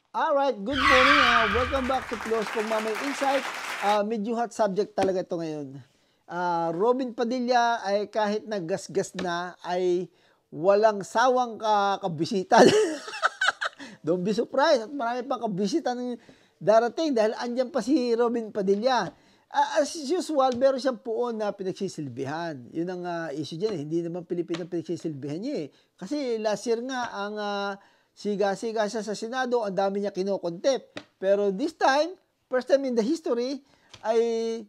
Alright, good morning. Welcome back to Close Kong Mamay Insight. Medyo hot subject talaga ito ngayon. Robin Padilla ay kahit naggasgas na ay walang sawang kabisita. Don't be surprised at marami pang kabisita ng darating dahil andyan pa si Robin Padilla. As usual, meron siyang puon na pinagsisilbihan. Yun ang issue dyan. Hindi naman Pilipino pinagsisilbihan niya eh. Kasi last year nga, ang siga-siga siya sa Senado, ang dami niya kinokontep. Pero this time, first time in the history, ay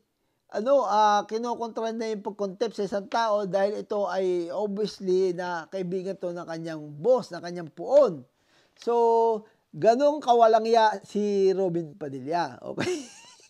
kinokontra na yung pagkontep sa isang tao dahil ito ay obviously na kaibigan to ng kanyang boss, ng kanyang puon. So, ganong kawalangya si Robin Padilla. Okay?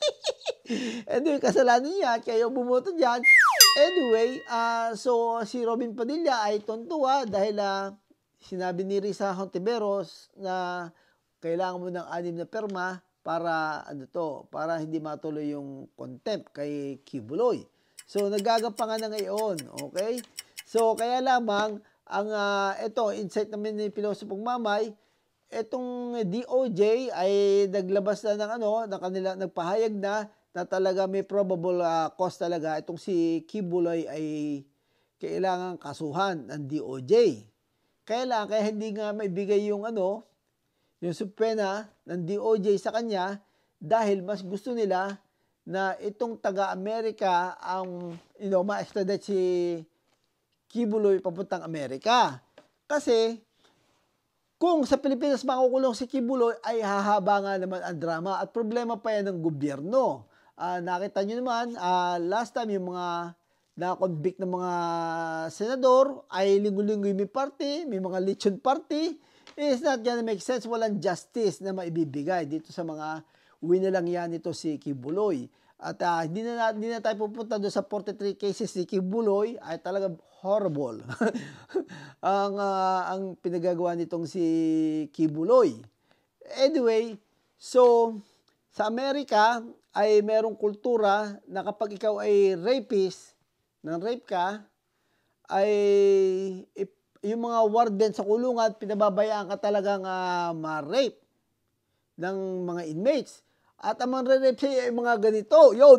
Anyway, kasalanan niya, kaya bumoto dyan. Anyway, so si Robin Padilla ay tontuwa dahil sinabi ni Risa Hontiveros na kailangan mo ng 6 na perma para para hindi matuloy yung contempt kay Kibuloy. So nagagapangan na ngayon, okay? So kaya lamang ang insight namin ni Pilosopong Mamay, etong DOJ ay naglabas na ng nagpahayag na talaga may probable cause talaga itong si Kibuloy ay kailangan kasuhan ng DOJ. Kaya hindi nga maibigay yung yung subpena ng DOJ sa kanya dahil mas gusto nila na itong taga-Amerika ang ma-extradite si Kibuloy papuntang Amerika. Kasi kung sa Pilipinas makukulong si Kibuloy ay hahaba nga naman ang drama at problema pa yan ng gobyerno. Nakita nyo naman, last time yung mga na-convict ng mga senador ay linggo-linggo may party, may mga lechon party. It's not gonna make sense. Walang justice na maibibigay dito sa mga winalang yan ito si Kibuloy. At hindi na tayo pupunta doon sa 43 cases si Kibuloy ay talaga horrible. ang pinagagawa nitong si Kibuloy. Anyway, so sa Amerika ay merong kultura na kapag ikaw ay rapist, nang rape ka, ay yung mga warden sa kulungan, pinababayaan ka talagang ma-rape ng mga inmates. At ang mga rape sa'yo ay mga ganito. Yun!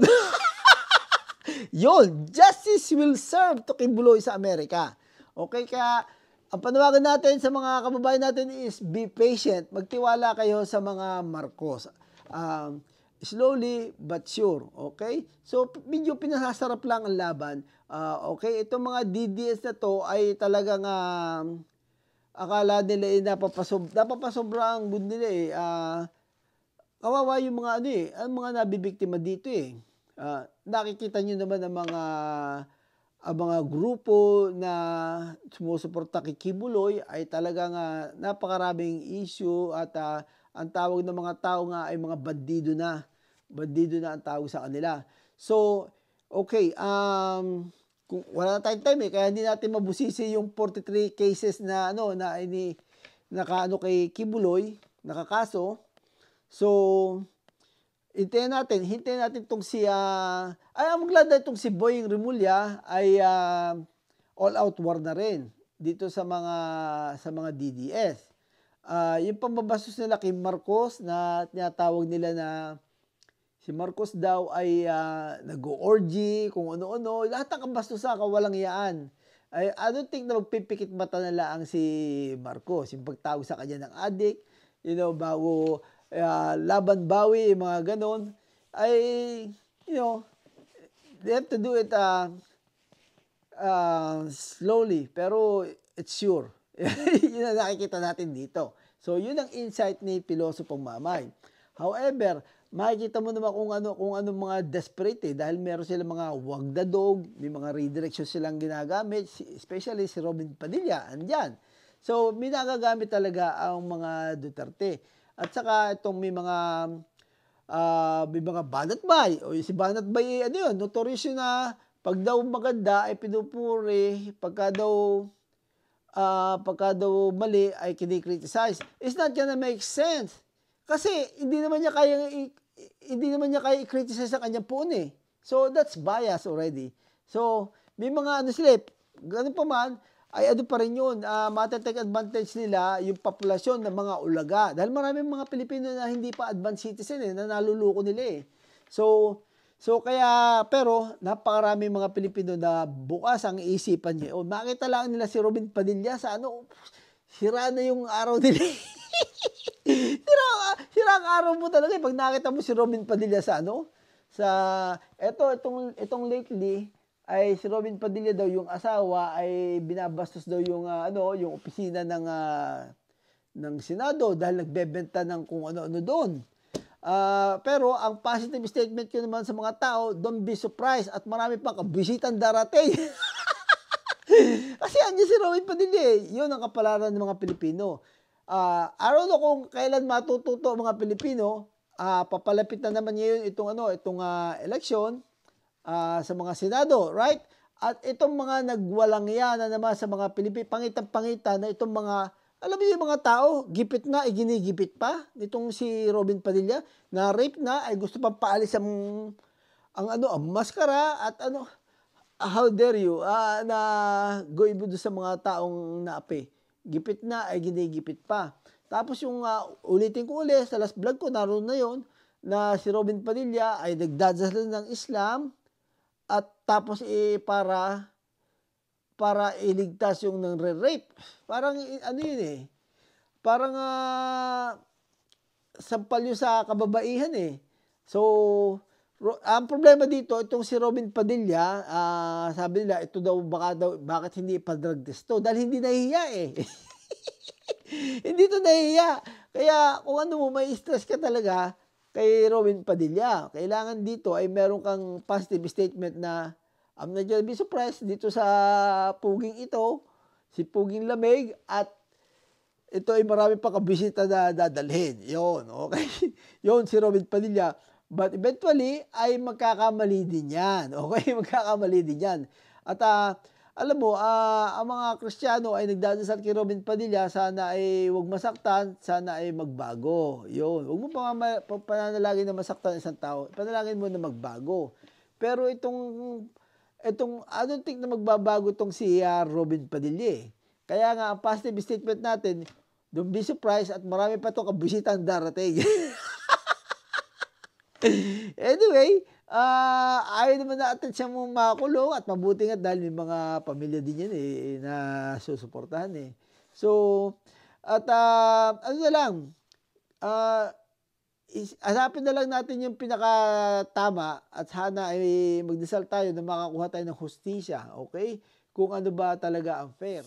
Yun! Justice will serve to Kibuloy sa Amerika. Okay, kaya ang panawagan natin sa mga kababayan natin is be patient. Magtiwala kayo sa mga Marcos. Slowly but sure, okay? So, medyo pinasasarap lang ang laban. Okay, itong mga DDS na to ay talagang akala nila napapasobra ang good nila eh. Kawawa yung mga ang mga nabibiktima dito eh. Nakikita nyo naman ang mga grupo na sumusuporta kay Kibuloy ay talagang napakaraming issue at ang tawag ng mga tao nga ay mga bandido na. Bandido na ang tawag sa kanila. So, okay, kung wala na tayong time kaya hindi natin mabusisi yung 43 cases na kay Kibuloy, nakakaso. So, hintayin natin tong si maglada itong si Boying Rimulya ay all out war na rin dito sa mga DDS. Yung pambabastos nila kay Marcos na tinatawag nila na si Marcos daw ay nag-orgy, kung ano-ano. Lahat ng kabastusan, kawalang iyaan. I don't think na magpipikit mata na lang si Marcos. Yung pagtawag sa kanya ng adik, bago laban bawi, yung mga ganon, ay, they have to do it slowly, pero it's sure. Yun ang nakikita natin dito. So, yun ang insight ni Pilosopong Mamay. However, makikita mo naman kung ano mga desperate dahil meron silang mga wagdadog, may mga redirection silang ginagamit, especially si Robin Padilla, andyan. So, may nagagamit talaga ang mga Duterte. At saka itong may mga banatbay. O si banatbay, notorious yun na pag daw maganda ay pinupuri, pagka daw mali ay kinikriticize. It's not gonna make sense. Kasi hindi naman niya kaya i-criticize sa kanyang puon eh. So that's bias already. So may mga sila, ganun pa man, ay ano pa rin yun, matetake advantage nila yung populasyon ng mga ulaga. Dahil maraming mga Pilipino na hindi pa advanced citizen na naluluko nila eh. So kaya, pero napakaraming mga Pilipino na bukas ang iisipan niya. O makita lang nila si Robin Padilla sa sira na yung araw nila. sira ang araw mo talaga pag nakita mo si Robin Padilla sa itong lately, ay si Robin Padilla daw yung asawa ay binabastos daw yung yung opisina ng Senado dahil nagbebenta ng kung ano-ano doon. Pero ang positive statement ko naman sa mga tao, don't be surprised at marami pang kabisitang darating. Kasi andyan si Robin Padilla yun ang kapalaran ng mga Pilipino. I don't know kung kailan matututo ang mga Pilipino. Papalapit na naman ngayon itong election sa mga Senado, right? At itong mga nagwalangya na naman sa mga Pilipino, pangitan-pangitan na itong mga, alam mo yung mga tao, gipit na, ginigipit pa, nitong si Robin Padilla, na rape na, ay gusto pang paalis ang maskara at how dare you, na goibo doon sa mga taong naapi. Gipit na, ay ginigipit pa. Tapos yung ulitin ko ulit, sa last vlog ko, naroon na yon na si Robin Padilla ay nagdadasal ng Islam, at tapos para iligtas yung nang-rape. Parang yun parang sampal yun sa kababaihan So ang problema dito, itong si Robin Padilla, sabi nila ito daw bakit hindi pa-drug test to? Dahil hindi nahihiya hindi to nahihiya. Kaya kung may stress ka talaga kay Robin Padilla, kailangan dito ay meron kang positive statement na I'm not gonna be surprised dito sa puging ito, si Puging Lamig, at ito ay marami pa kabisita na dadalhin. Yun, okay? Yun si Robin Padilla. But eventually, ay magkakamali din yan. Okay? Magkakamali din yan. At alam mo, ang mga Kristiyano ay nagdadasal kay Robin Padilla, sana ay huwag masaktan, sana ay magbago. Yun. Huwag mo pananalangin na masaktan isang tao. Panalangin mo na magbago. Pero I don't think na magbabago itong si Robin Padilla. Kaya nga, ang positive statement natin, don't be surprised at marami pa itong kabisitang darating. Anyway, ayaw naman natin siya makulong at mabuti nga dahil may mga pamilya din yan na susuportahan So, at na lang, hanapin na lang natin yung pinakatama at sana ay magdasal tayo na makakuha tayo ng hustisya, okay? Kung ano ba talaga ang fair.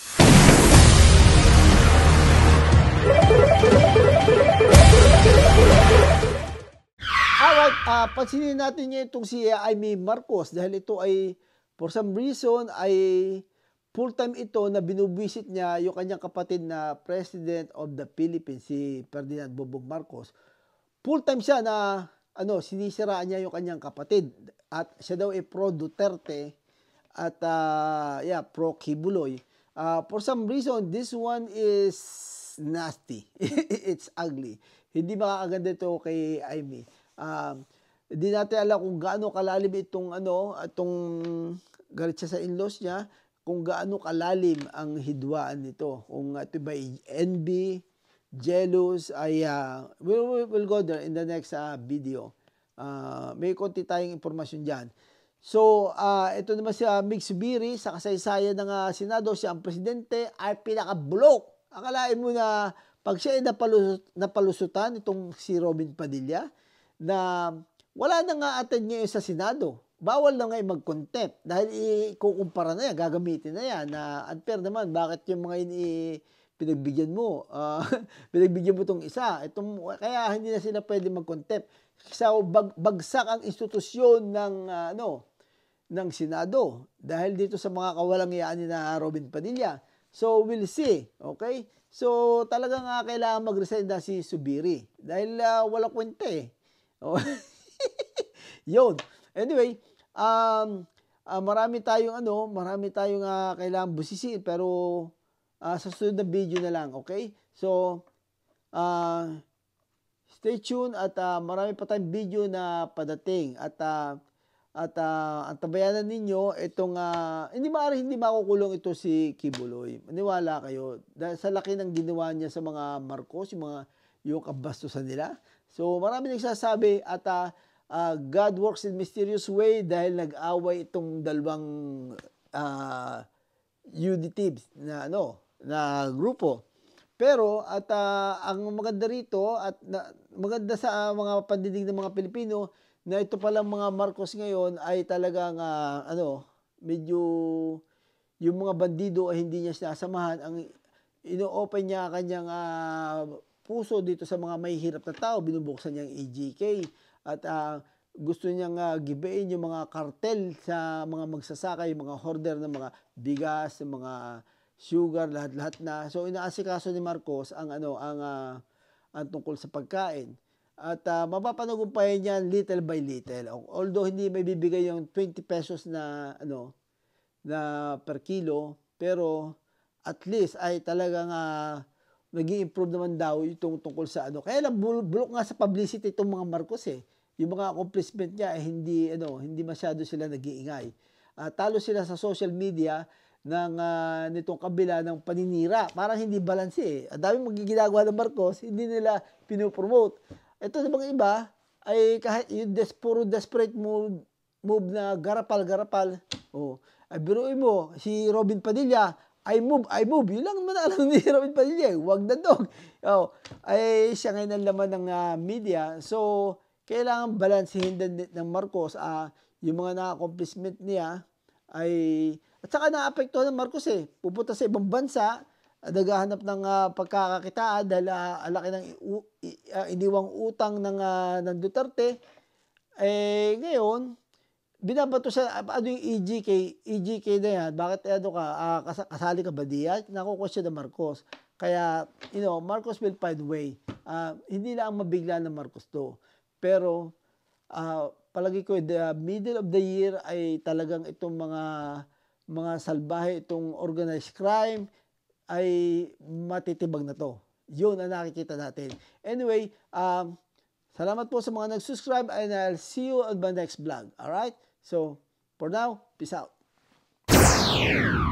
Alright, pansinin natin niya itong si Amy Marcos dahil ito ay for some reason ay full-time ito na binubisit niya yung kanyang kapatid na President of the Philippines, si Ferdinand Bongbong Marcos. Full-time siya na sinisiraan niya yung kanyang kapatid at siya daw ay pro Duterte at pro Kibuloy. For some reason, this one is nasty. It's ugly. Hindi makakaganda ito kay Amy. Hindi natin alam kung gaano kalalim itong galit siya sa in-laws niya, kung gaano kalalim ang hidwaan nito. Kung ito ba envy, jealous, we'll go there in the next video. May konti tayong impormasyon dyan. So, ito naman si Mig Zubiri, sa kasaysayan ng Senado, siya ang presidente, ay pinakabulok. Akalain mo na pag siya ay napalusutan, itong si Robin Padilla, na wala na nga attend ngayon sa Senado. Bawal na nga mag-contempt dahil ikukumpara na yan, gagamitin na yan, na unfair naman, bakit yung mga pinagbigyan mo itong isa. Kaya hindi na sila pwede mag-contempt. So, bagsak ang institusyon ng Senado dahil dito sa mga kawalangyaan ni na Robin Padilla. So, we'll see. Okay? So, talagang kailangan mag-resign na si Zubiri dahil wala kwenta Yun. Anyway, marami tayong kailangan busisiin pero sa susunod na video na lang, okay? So, stay tuned at marami pa tayong video na padating at At ang tabayanan ninyo itong hindi makukulong ito si Kibuloy. Maniwala kayo dahil sa laki ng ginawa niya sa mga Marcos, yung kabastusan nila. So marami nagsasabi at God works in mysterious way dahil nag-away itong dalawang UDTs na grupo. Pero ang maganda rito at maganda sa mga pandinig ng mga Pilipino na ito palang mga Marcos ngayon ay talagang medyo yung mga bandido ay hindi niya sinasamahan. Ang ino-open niya kanyang puso dito sa mga mahihirap na tao, binubuksan niya ang EGK at gusto niyang gibain yung mga kartel sa mga magsasaka, yung mga hoarder ng mga bigas, ng mga sugar, lahat-lahat na. So inaasikaso ni Marcos ang tungkol sa pagkain. At mapapanagumpayan niya little by little. Although hindi may bibigay yung 20 pesos na per kilo, pero at least ay talagang nag-i-improve naman daw itong tungkol sa Kaya lang bulok nga sa publicity itong mga Marcos eh. Yung mga accomplishment niya ay hindi masyado sila nag-iingay. Talo sila sa social media nitong kabila ng paninira. Parang hindi balanse eh. Ang daming magiginawa ng Marcos, hindi nila pinopromote. Ito sa mga iba ay kahit yung puro desperate move na garapal. Ay biruin mo, si Robin Padilla, I move. Yun lang naman alam ni Robin Padilla. Wag na dog. Ay siya ngayon ang laman ng media. So, kailangan balansehin din ng Marcos yung mga na-accomplishment niya at saka naapektuhan ng Marcos eh. Pupunta sa ibang bansa, naghahanap ng pagkakakitaan dahil laki ng iniwang utang ng Duterte. Ngayon, binabato siya, yung EGK na yan, bakit kasali ka ba diyan? Nakukwestiyon ng Marcos. Kaya, Marcos will find way. Hindi lang mabigla ng Marcos to. Pero, palagi ko, the middle of the year ay talagang itong mga salbahe, itong organized crime, ay matitibag na to. Yun ang nakikita natin. Anyway, salamat po sa mga nag-subscribe and I'll see you on my next vlog. Alright? So, for now, peace out.